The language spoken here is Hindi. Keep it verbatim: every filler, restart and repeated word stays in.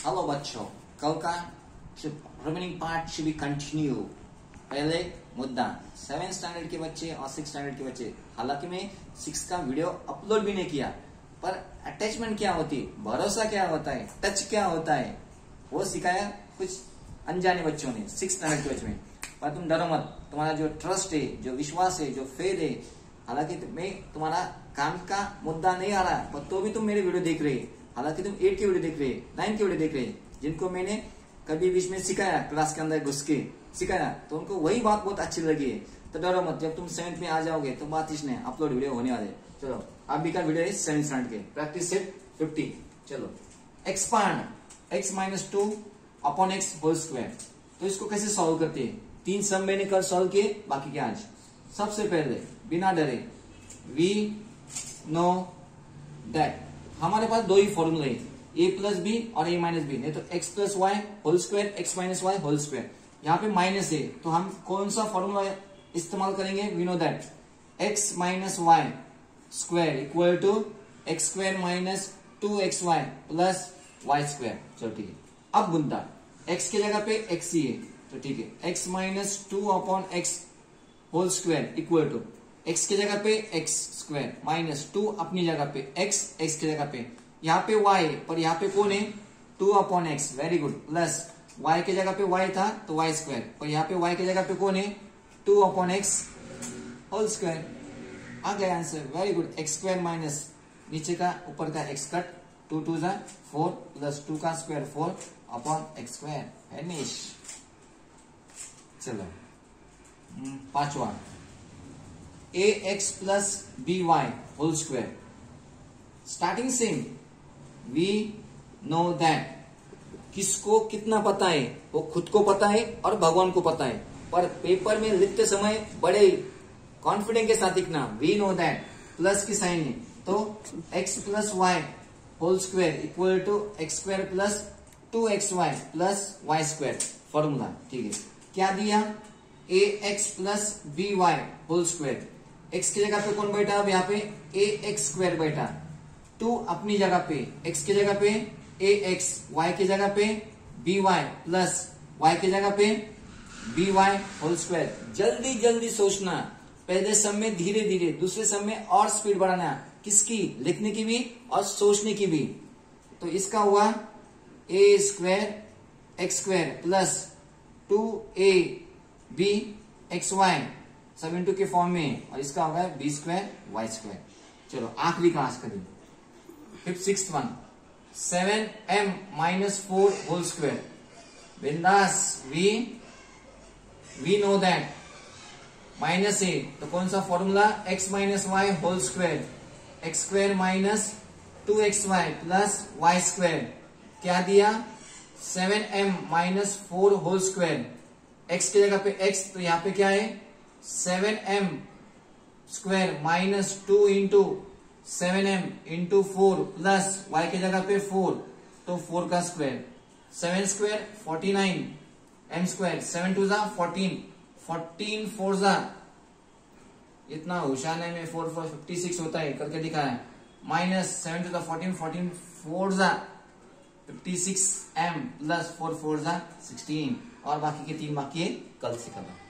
हेलो बच्चों, कल का remaining part should be continue. पहले मुद्दा सेवन स्टैंडर्ड के बच्चे और सिक्स स्टैंडर्ड के बच्चे, हालांकि मैं सिक्स का वीडियो अपलोड भी नहीं किया, पर अटैचमेंट क्या होती है, भरोसा क्या होता है, टच क्या होता है, वो सिखाया कुछ अनजाने बच्चों ने सिक्स स्टैंडर्ड के बच्चों में। पर तुम डरो मत, तुम्हारा जो ट्रस्ट है, जो विश्वास है, जो फेथ है, हालांकि मैं तुम्हारा काम का मुद्दा नहीं आ रहा, पर तो भी तुम मेरे वीडियो देख रहे, हालांकि तुम एट के वीडियो देख रहे, नाइन के वीडियो देख रहे, जिनको मैंने कभी बीच में सिखाया, क्लास के अंदर घुस के सिखाया, तो उनको वही बात बहुत अच्छी लगी है। तो डरो मत, जब तुम सेवेंथ में आ जाओगे तो बात इसने अपलोड वीडियो होने वाले। चलो अभी का वीडियो है सेवन स्टैंडर्ड के, प्रैक्टिस सेट फिफ्टी। चलो expand x minus two upon x whole square, तो इसको कैसे सॉल्व करते हैं? तीन सम मैंने कल सॉल्व किए, बाकी क्या आज। सबसे पहले बिना डरे, वी नो दैट हमारे पास दो ही फॉर्मूले हैं, ए प्लस बी और ए माइनस बी, नहीं तो x plus y whole square, x minus y whole square. यहाँ पे माइनस है तो हम कौन सा फॉर्मूला इस्तेमाल करेंगे? We know that x minus y square equal to x square minus two x y plus y square. चलो ठीक है, अब बुनता एक्स की जगह पे एक्स ही है, तो ठीक है, x minus two upon x whole square equal to x की जगह पे एक्स स्क्वायर माइनस टू अपनी जगह पे एक्स, एक्स की जगह पे यहाँ पे y, पर यहाँ पे कौन है? Two upon x, very good, plus y की जगह पे y था तो वाई स्क्वायर, पर यहाँ पे y की जगह पे कौन है? Two upon x whole square. आ गया answer, very good. X square minus नीचे का ऊपर का एक्स कट, टू टू जा फोर प्लस टू का square four upon x square, finish. चलो पांचवा, a x plus b y whole square, starting same, we know that, किसको कितना पता है? वो खुद को पता है और भगवान को पता है, पर पेपर में लिखते समय बड़े कॉन्फिडेंस के साथ लिखना। वी नो दैट प्लस की साइन है, तो x plus y whole square equal to x square plus two x y plus y square, formula. ठीक है, क्या दिया? A x plus b y whole square, x की जगह पे कौन बैठा? अब यहाँ पे ए एक्स स्क्वायर बैठा, टू अपनी जगह पे एक्स की जगह पे ए एक्स, वाई की जगह पे बी वाई प्लस वाई की जगह पे बी वाई होल स्क्वायर। जल्दी जल्दी सोचना, पहले सम में धीरे धीरे, दूसरे सम में और स्पीड बढ़ाना, किसकी? लिखने की भी और सोचने की भी। तो इसका हुआ a square x square plus two a b x y सब इंटू के फॉर्म में, और इसका होगा बी स्क्वायर वाई स्क्वायर। चलो आखिरी का आज करें, fifth six one, seven m minus four whole square, बिंदास। We we know that minus a, तो कौन सा formula? X minus y whole square, x square minus two x y plus y square. क्या दिया? Seven m minus four whole square, x की जगह पे एक्स, तो यहाँ पे क्या है? Seven m square minus two into seven m into four plus y की जगह पे फोर, तो फोर का square, seven square forty nine, m square seven two जा फोर्टीन, फोर्टीन फोर जा, इतना होशियार है मैं, फोर फोर फिफ्टी सिक्स होता है, करके दिखा है, माइनस सेवन टू जा फोर्टीन, फोर्टीन फोर जा fifty six m plus four four जा सिक्सटीन, और बाकी के तीन बाकी है, कल से करना।